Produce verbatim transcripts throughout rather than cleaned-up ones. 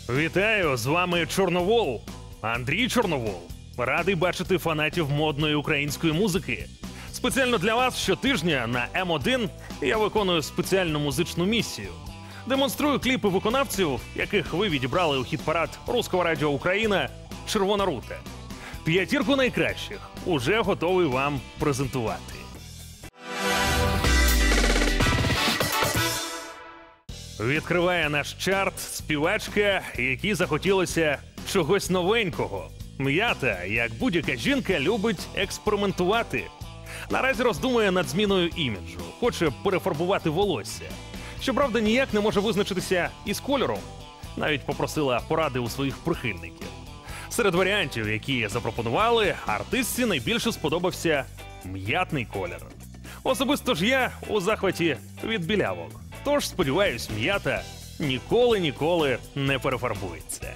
Вітаю, з вами Чорновол, Андрій Чорновол. Радий бачити фанатів модної української музики. Спеціально для вас щотижня на Ем один я виконую спеціальну музичну місію. Демонструю кліпи виконавців, яких ви відібрали у хіт-парад Руського радіо Україна «Червона рута». П'ятірку найкращих уже готовий вам презентувати. Відкриває наш чарт співачка, якій захотілося чогось новенького. М'ята, як будь-яка жінка, любить експериментувати. Наразі роздумує над зміною іміджу, хоче перефарбувати волосся. Щоправда, ніяк не може визначитися із кольором. Навіть попросила поради у своїх прихильників. Серед варіантів, які запропонували, артистці найбільше сподобався м'ятний колір. Особисто ж я у захваті від білявок. Тож, сподіваюсь, м'ята ніколи-ніколи не перефарбується.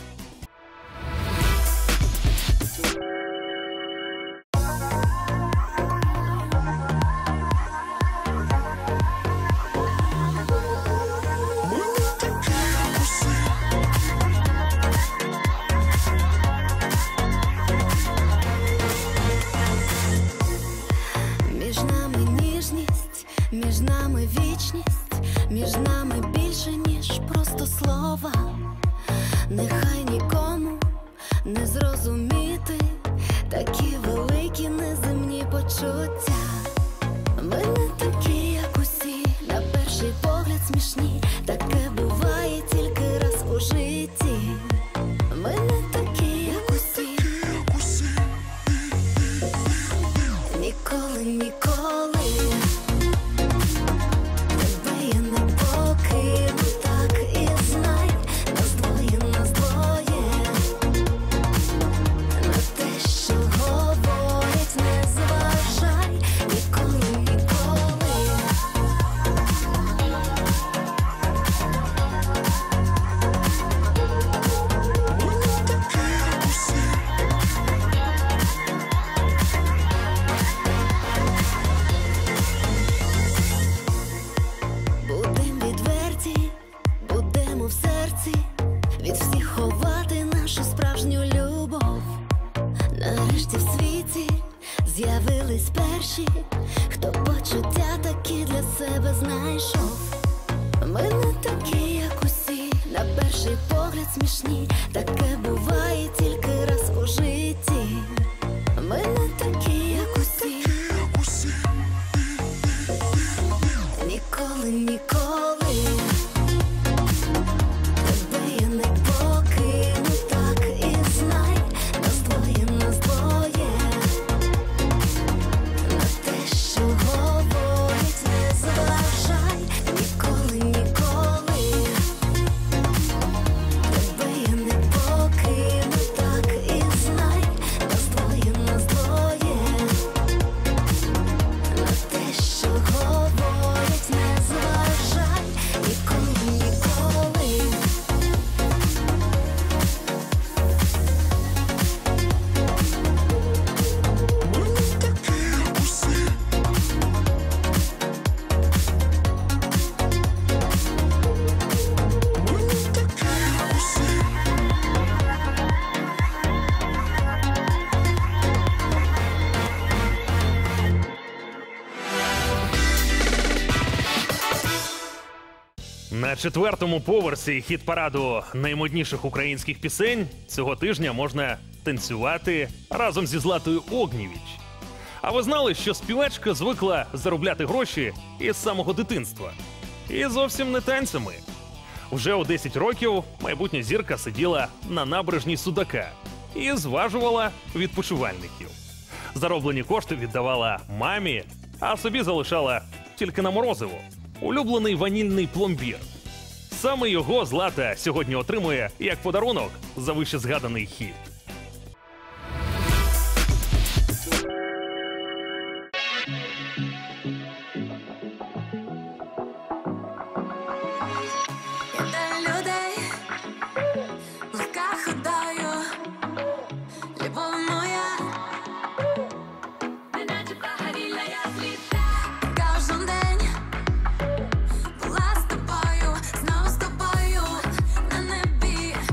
Між нами ніжність, між нами вічність, між нами більше, ніж просто слова. Нехай нікому не зрозуміти такі великі неземні почуття. Ми не такі, як усі, на перший погляд смішні. Таке буває тільки раз у житті. Ми не такі, як усі, ніколи, ніколи. Від всіх ховати нашу справжню любов. Нарешті в світі з'явились перші, хто почуття такі для себе знайшов. Ми не такі, як усі, на перший погляд смішні. Таке буває тільки раз у житті. Ми не такі, як усі, ніколи, ніколи. На четвертому поверсі хіт-параду наймодніших українських пісень цього тижня можна танцювати разом зі Златою Огнєвіч. А ви знали, що співачка звикла заробляти гроші із самого дитинства? І зовсім не танцями. Вже у десять років майбутня зірка сиділа на набережній Судака і зважувала відпочивальників. Зароблені кошти віддавала мамі, а собі залишала тільки на морозиво. Улюблений ванільний пломбір. Саме його Злата сьогодні отримує як подарунок за вище згаданий хіт. Кожен день була з тобою, знов з тобою на небі.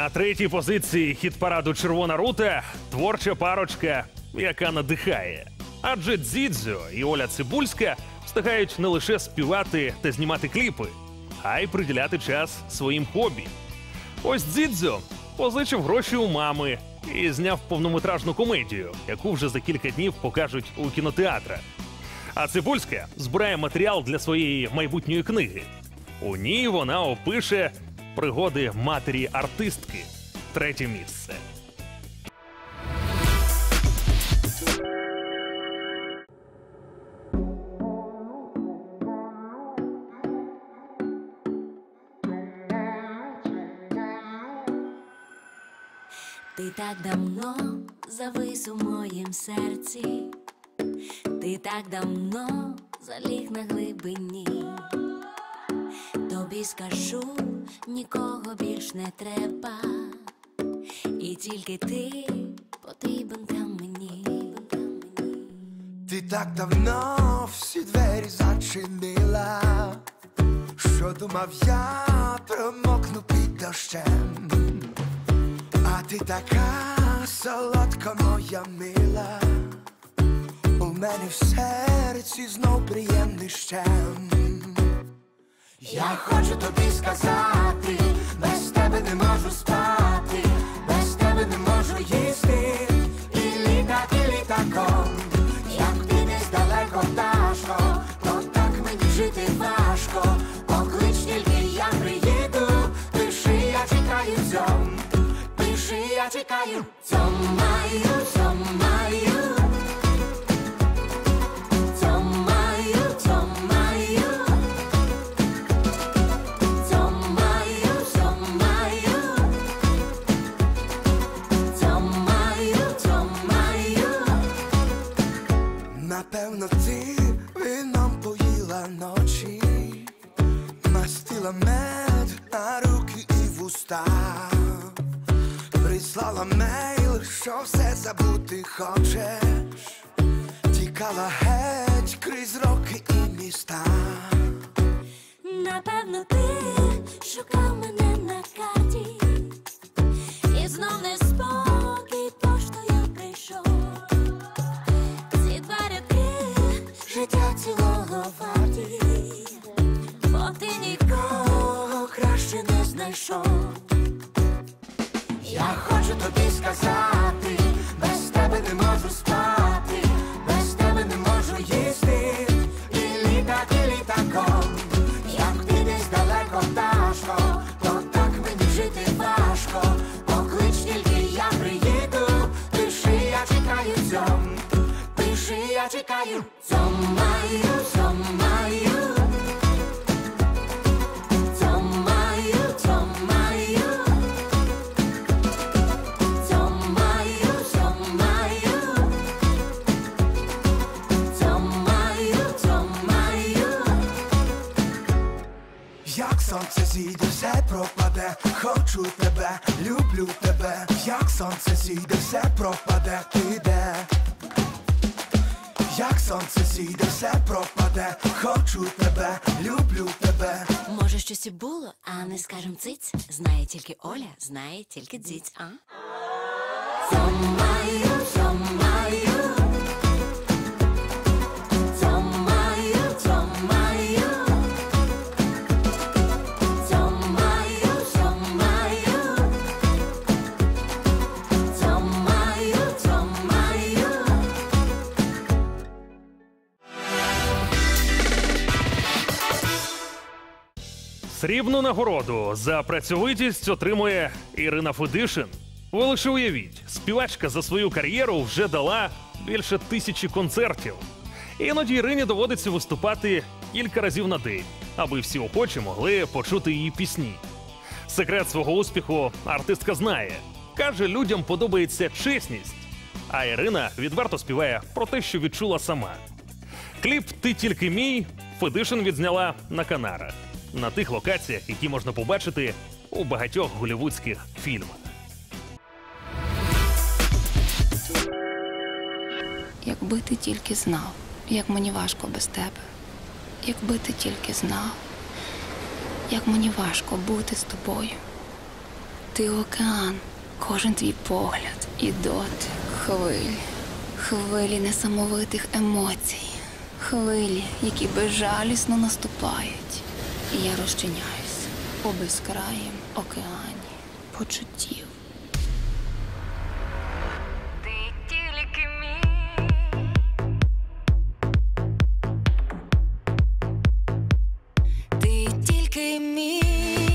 На третій позиції хіт-параду «Червона рута» творча парочка, яка надихає. Адже Дзідзьо і Оля Цибульська встигають не лише співати та знімати кліпи, а й приділяти час своїм хобі. Ось Дзідзьо позичив гроші у мами і зняв повнометражну комедію, яку вже за кілька днів покажуть у кінотеатрах. А Цибульська збирає матеріал для своєї майбутньої книги. У ній вона опише пригоди матері-артистки. Третє місце. Ти так давно завис у моїм серці, ти так давно заліг на глибині. Тобі скажу, нікого більш не треба, і тільки ти потрібен там мені. Ти так давно всі двері зачинила, що думав я промокну під дощем. А ти така солодка моя мила, у мене в серці знов приємний щем. Я хочу тобі сказати, без тебе не можу спати, без тебе не можу їсти, і літати літаком. Як ти десь далеко, пташко, то так мені жити важко. Поклич тільки, я приїду, пиши, я чекаю цьом. Пиши, я чекаю, цьомаю, цьомаю. Цьомаю, цьомаю. Цьомаю, цьомаю. Цьомаю, цьомаю. Напевно, ти вином поїла ночі, мастила мед на руки і вуста. Прислала мейл, що все забути хочеш. Тікала геть крізь роки і міста. Напевно, ти шукав мене на карті, і знов неспокій поштою прийшов. Ці два рядки життя цілого варті, бо ти нікого краще не знайшов. Я хочу тобі сказати, без тебе не можу спати, без тебе не можу їсти, і літати літаком. Як ти десь далеко, пташко, то так мені жити важко. Поклич тільки, я приїду, пиши, я чекаю цьом. Пиши, я чекаю, цьомаю, цьомаю. Цьомаю, цьомаю. Як сонце зійде, все пропаде, хочу тебе, люблю тебе. Як сонце зійде, все пропаде, ти де? Як сонце зійде, все пропаде, хочу тебе, люблю тебе. Може, щось і було, а не скажем циць. Знає тільки Оля, знає тільки дзіць, а? Цьомаю, цьомаю. Цьомаю, цьомаю. Цьомаю, цьомаю. Цьомаю, цьомаю. Срібну нагороду за працьовитість отримує Ірина Федишин. Ви лише уявіть, співачка за свою кар'єру вже дала більше тисячі концертів. Іноді Ірині доводиться виступати кілька разів на день, аби всі охочі могли почути її пісні. Секрет свого успіху артистка знає. Каже, людям подобається чесність. А Ірина відверто співає про те, що відчула сама. Кліп «Ти тільки мій» Федишин відзняла на Канарах. На тих локаціях, які можна побачити у багатьох голлівудських фільмах. Якби ти тільки знав, як мені важко без тебе. Якби ти тільки знав, як мені важко бути з тобою. Ти океан, кожен твій погляд і дотик, хвилі, хвилі несамовитих емоцій, хвилі, які безжалісно наступають. І я розчиняюсь у безкраїм океані почуттів. Ти тільки мій. Ти тільки мій.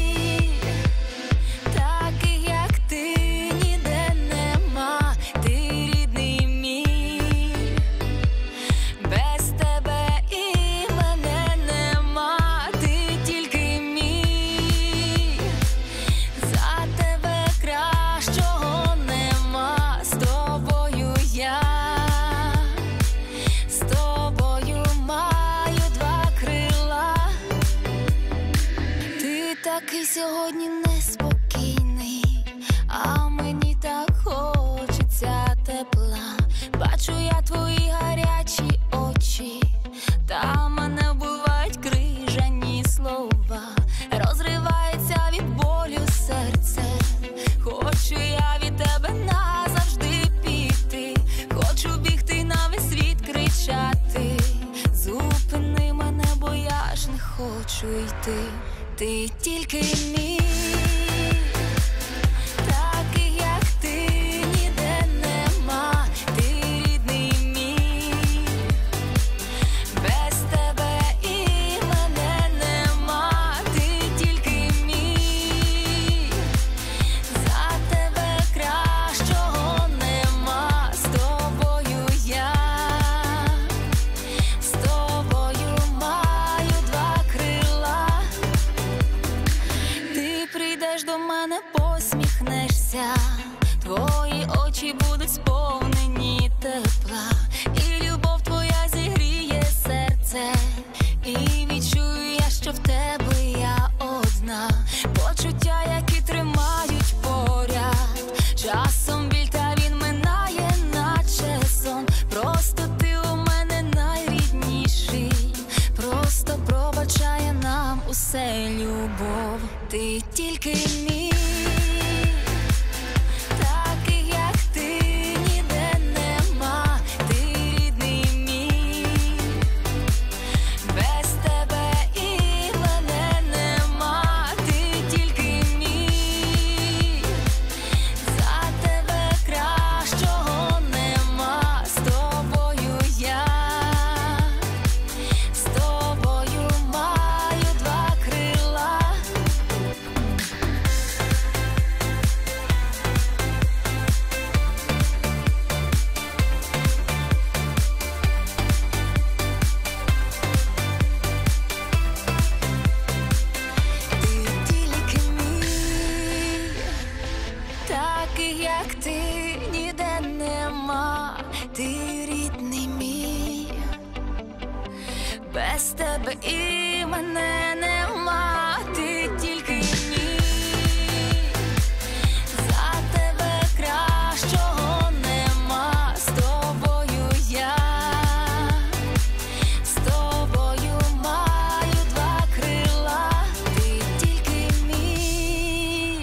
Такий сьогодні неспокійний, а мені так хочеться тепла. Бачу я твої гарячі очі, та мене вбивають крижані слова. Розривається від болю серце, хочу я від тебе назавжди піти. Хочу бігти на весь світ кричати, зупини мене, бо я ж не хочу йти. Ти тільки мій, такий, як ти, ніде нема. Ти рідний мій, без тебе і мене нема. Ти тільки мій, за тебе кращого нема. З тобою я, з тобою маю два крила. Ти прийдеш до мене, посміхнешся, твої очі будуть сповнені тепла, і любов твоя зігріє серце, і відчую я, що в тебе я одна. Почуття, які тримають поряд, часом біль, та він минає, наче сон. Просто ти у мене найрідніший, просто пробачає нам усе любов. Ти тільки мій, такий, як ти, ніде нема. Ти рідний мій, без тебе і мене нема. Ти тільки мій, за тебе кращого нема. З тобою я, з тобою маю два крила. Ти тільки мій, такий, як ти, ніде нема. Ти рідний мій, без тебе і мене нема. Ти тільки мій, за тебе кращого нема. З тобою я, з тобою маю два крила. Ти тільки мій.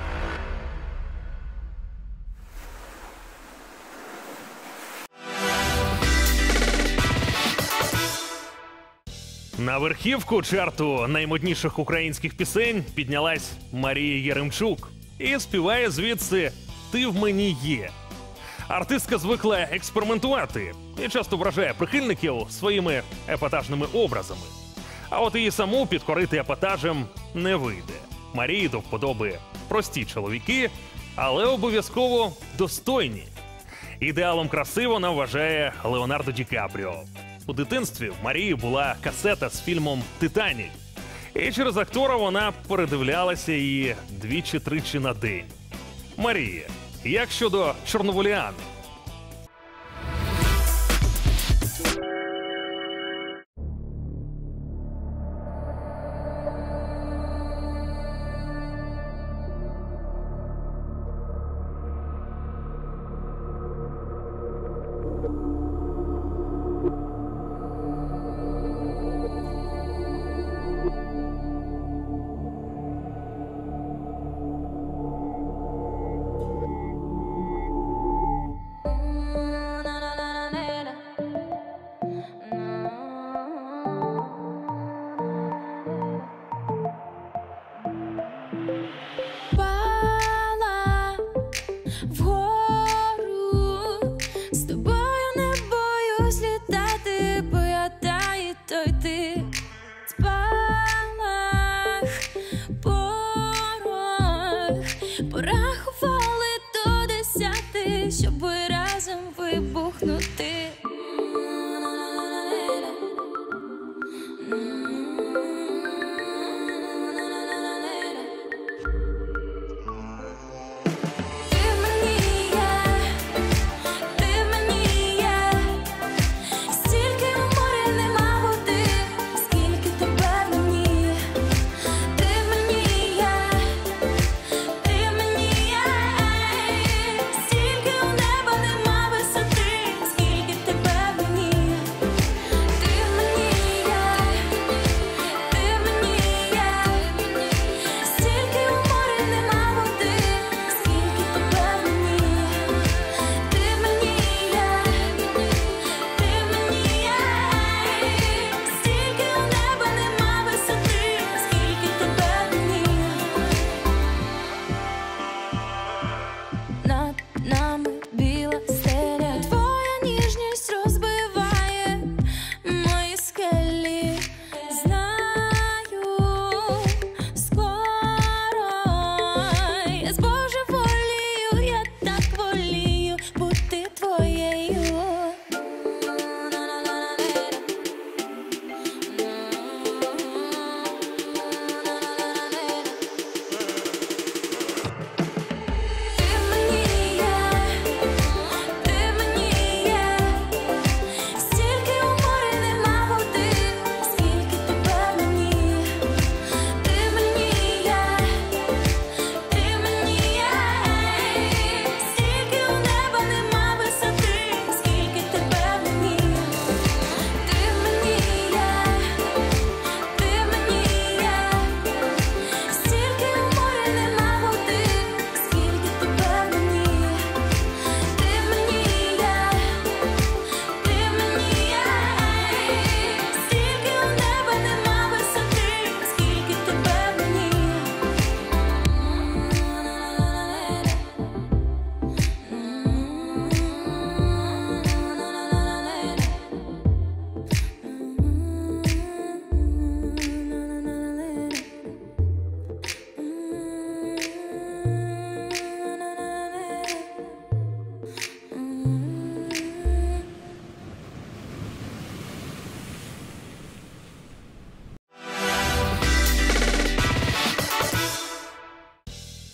На верхівку чарту наймодніших українських пісень піднялась Марія Єремчук і співає звідси «Ти в мені є». Артистка звикла експериментувати і часто вражає прихильників своїми епатажними образами. А от її саму підкорити епатажем не вийде. Марії до вподоби прості чоловіки, але обов'язково достойні. Ідеалом краси вона вважає Леонардо Ді Капріо. У дитинстві в Марії була касета з фільмом «Титанік». І через актора вона передивлялася її двічі-тричі на день. Марія, як щодо Чорноволіани?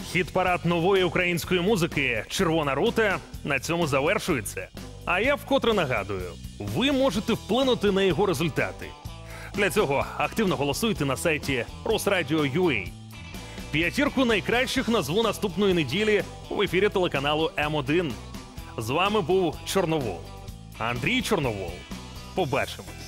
Хіт-парад нової української музики «Червона рута» на цьому завершується. А я вкотре нагадую, ви можете вплинути на його результати. Для цього активно голосуйте на сайті Росрадіо крапка ю а. П'ятірку найкращих назву наступної неділі в ефірі телеканалу М один. З вами був Чорновол. Андрій Чорновол. Побачимось.